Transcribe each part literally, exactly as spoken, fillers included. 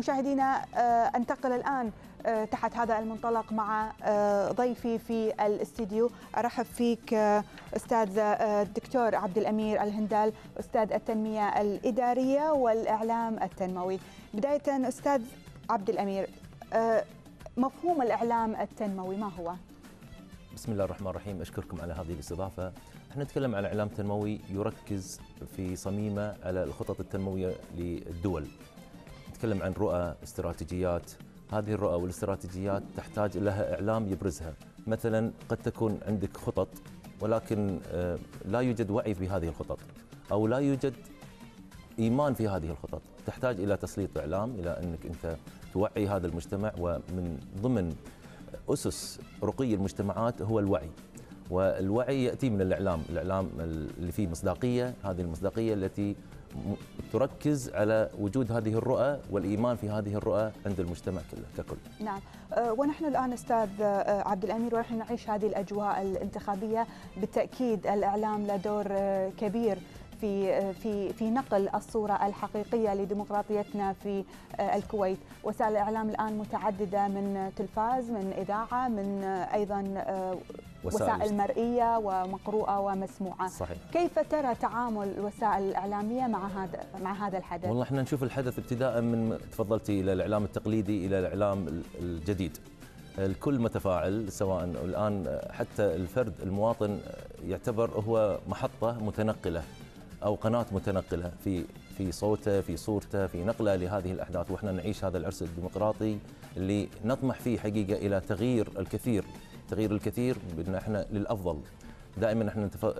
مشاهدينا انتقل الآن تحت هذا المنطلق مع ضيفي في الاستديو. أرحب فيك أستاذ الدكتور عبد الأمير الهندال، أستاذ التنمية الإدارية والإعلام التنموي. بداية أستاذ عبد الأمير، مفهوم الإعلام التنموي ما هو؟ بسم الله الرحمن الرحيم، أشكركم على هذه الاستضافة. احنا نتكلم عن إعلام تنموي يركز في صميمه على الخطط التنموية للدول. نتكلم عن رؤى، استراتيجيات. هذه الرؤى والاستراتيجيات تحتاج لها إعلام يبرزها. مثلا قد تكون عندك خطط ولكن لا يوجد وعي بهذه الخطط أو لا يوجد إيمان في هذه الخطط. تحتاج إلى تسليط إعلام، إلى أنك أنت توعي هذا المجتمع، ومن ضمن أسس رقي المجتمعات هو الوعي، والوعي يأتي من الإعلام. الإعلام اللي فيه مصداقية، هذه المصداقية التي تركز على وجود هذه الرؤى والإيمان في هذه الرؤى عند المجتمع كله ككل. نعم، ونحن الآن أستاذ عبد الأمير ونحن نعيش هذه الأجواء الانتخابية، بالتأكيد الإعلام له دور كبير في في في نقل الصورة الحقيقية لديمقراطيتنا في الكويت. وسائل الإعلام الآن متعددة، من تلفاز، من إذاعة، من أيضا وسائل مرئية ومقروءة ومسموعة. صحيح. كيف ترى تعامل الوسائل الإعلامية مع هذا مع هذا الحدث؟ والله احنا نشوف الحدث ابتداء من تفضلتي إلى الإعلام التقليدي إلى الإعلام الجديد. الكل متفاعل، سواء الآن حتى الفرد المواطن يعتبر هو محطة متنقلة أو قناة متنقلة في في صوته، في صورته، في نقله لهذه الأحداث. وإحنا نعيش هذا العرس الديمقراطي اللي نطمح فيه حقيقة إلى تغيير الكثير، تغيير الكثير بأن إحنا للأفضل. دائما إحنا نتف...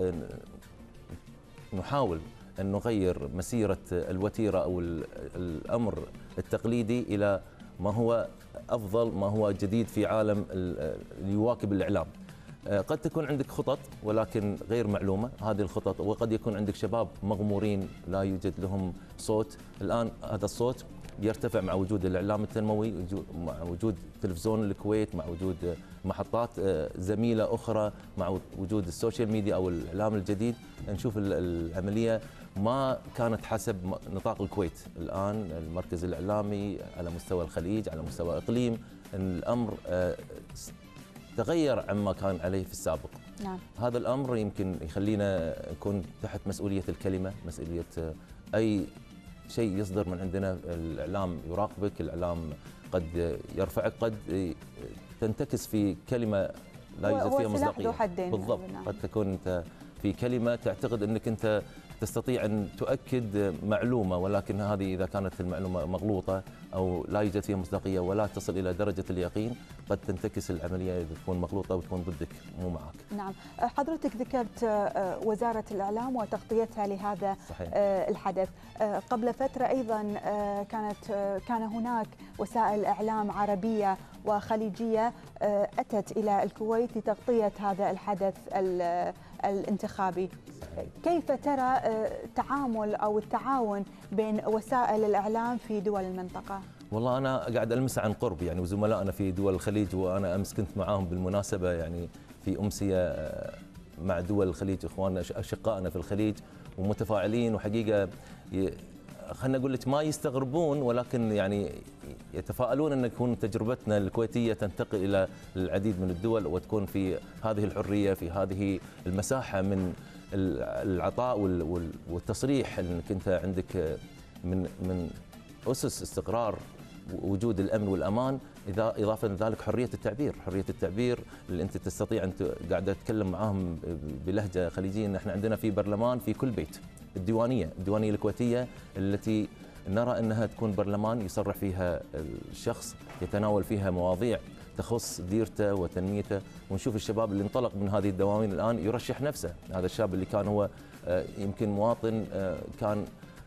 نحاول أن نغير مسيرة الوتيرة أو الأمر التقليدي إلى ما هو أفضل، ما هو جديد في عالم اللي يواكب الإعلام. قد تكون عندك خطط ولكن غير معلومة هذه الخطط، وقد يكون عندك شباب مغمورين لا يوجد لهم صوت. الآن هذا الصوت يرتفع مع وجود الإعلام التنموي، مع وجود تلفزيون الكويت، مع وجود محطات زميلة أخرى، مع وجود السوشيال ميديا أو الإعلام الجديد. نشوف العملية ما كانت حسب نطاق الكويت. الآن المركز الإعلامي على مستوى الخليج، على مستوى إقليم، الأمر تغير عما كان عليه في السابق. نعم. هذا الأمر يمكن يخلينا نكون تحت مسؤولية الكلمة، مسؤولية أي شيء يصدر من عندنا. الإعلام يراقبك، الإعلام قد يرفعك، قد تنتكس في كلمة لا يوجد فيها مصداقية. بالضبط. نعم. قد تكون أنت في كلمة تعتقد أنك أنت تستطيع أن تؤكد معلومة، ولكن هذه إذا كانت المعلومة مغلوطة أو لا يوجد فيها مصداقية ولا تصل إلى درجة اليقين، قد تنتكس العملية إذا تكون مغلوطة وتكون ضدك مو معك. نعم، حضرتك ذكرت وزارة الإعلام وتغطيتها لهذا. صحيح. الحدث. قبل فترة أيضا كانت كان هناك وسائل إعلام عربية وخليجية أتت إلى الكويت لتغطية هذا الحدث الانتخابي. كيف ترى تعامل أو التعاون بين وسائل الإعلام في دول المنطقة؟ والله أنا قاعد ألمس عن قرب يعني، وزملائنا في دول الخليج، وأنا أمس كنت معاهم بالمناسبة يعني في أمسية مع دول الخليج، إخواننا أشقائنا في الخليج، ومتفاعلين. وحقيقة خلنا أقول لك ما يستغربون، ولكن يعني يتفائلون أن تكون تجربتنا الكويتية تنتقل إلى العديد من الدول، وتكون في هذه الحرية، في هذه المساحة من العطاء والتصريح، انك انت عندك من من اسس استقرار وجود الامن والامان، اذا اضافه لذلك حريه التعبير، حريه التعبير اللي انت تستطيع انت قاعد اتكلم معاهم بلهجه خليجيه. ان احنا عندنا في برلمان في كل بيت الديوانيه، الديوانيه الكويتيه التي نرى انها تكون برلمان يصرح فيها الشخص، يتناول فيها مواضيع تخص ديرته وتنميته. ونشوف الشباب اللي انطلق من هذه الدواوين الآن يرشح نفسه. هذا الشاب اللي كان هو يمكن مواطن، كان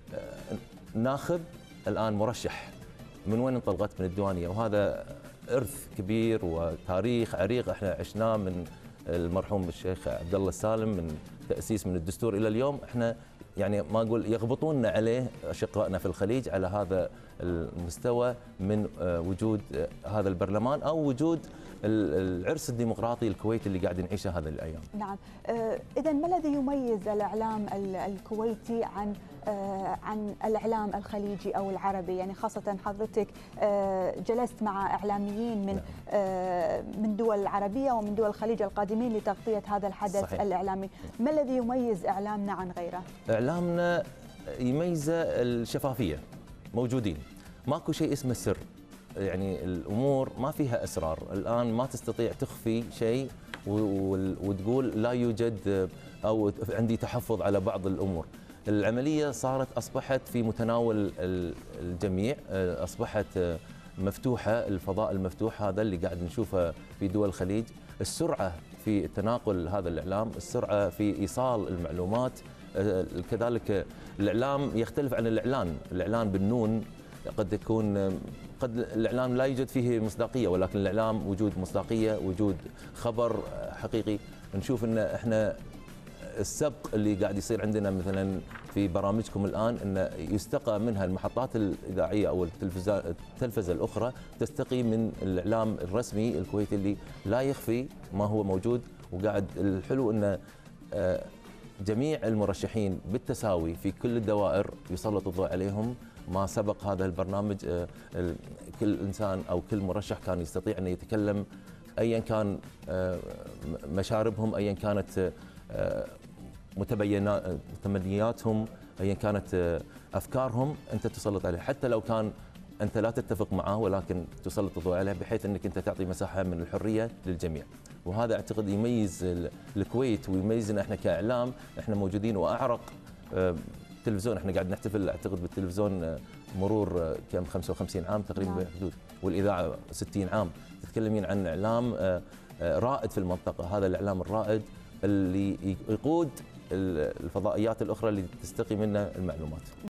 ناخب، الآن مرشح. من وين انطلقت؟ من الديوانية. وهذا إرث كبير وتاريخ عريق احنا عشناه من المرحوم الشيخ عبد الله السالم، من تأسيس من الدستور إلى اليوم. احنا يعني ما أقول يغبطوننا عليه أشقائنا في الخليج على هذا المستوى من وجود هذا البرلمان او وجود العرس الديمقراطي الكويتي اللي قاعد نعيشه هذه الايام. نعم، اذا ما الذي يميز الاعلام الكويتي عن عن الاعلام الخليجي او العربي؟ يعني خاصه حضرتك جلست مع اعلاميين من من دول عربيه ومن دول الخليج القادمين لتغطيه هذا الحدث. صحيح. الاعلامي، ما الذي يميز اعلامنا عن غيره؟ اعلامنا يميزه الشفافيه، موجودين، ماكو شيء اسمه سر، يعني الامور ما فيها اسرار، الان ما تستطيع تخفي شيء وتقول لا يوجد او عندي تحفظ على بعض الامور. العمليه صارت اصبحت في متناول الجميع، اصبحت مفتوحه، الفضاء المفتوح هذا اللي قاعد نشوفه في دول الخليج، السرعه في تناقل هذا الاعلام، السرعه في ايصال المعلومات، كذلك الاعلام يختلف عن الاعلان، الاعلان بالنون قد يكون قد الاعلام لا يوجد فيه مصداقيه، ولكن الاعلام وجود مصداقيه، وجود خبر حقيقي. نشوف ان احنا السبق اللي قاعد يصير عندنا مثلا في برامجكم الان، ان يستقى منها المحطات الاذاعيه او التلفزه الاخرى تستقي من الاعلام الرسمي الكويتي اللي لا يخفي ما هو موجود، وقاعد الحلو ان جميع المرشحين بالتساوي في كل الدوائر يسلط الضوء عليهم. ما سبق هذا البرنامج كل انسان او كل مرشح كان يستطيع ان يتكلم ايا كان مشاربهم، ايا كانت متمنياتهم، ايا كانت افكارهم، انت تسلط عليه حتى لو كان انت لا تتفق معه، ولكن تسلط الضوء عليه بحيث انك انت تعطي مساحه من الحريه للجميع. وهذا اعتقد يميز الكويت ويميزنا احنا كاعلام، احنا موجودين. واعرق تلفزيون، احنا قاعد نحتفل اعتقد بالتلفزيون مرور كم خمسة وخمسين عام تقريبا بحدود، والاذاعه ستين عام. تتكلمين عن اعلام رائد في المنطقه، هذا الاعلام الرائد اللي يقود الفضائيات الاخرى اللي تستقي منه المعلومات.